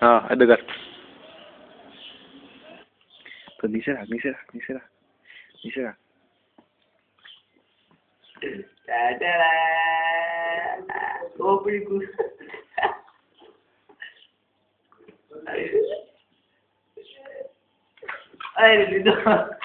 हाँ इधर कर। तो नीचे रख नीचे रख नीचे रख नीचे रख। ओपड़ी को अरे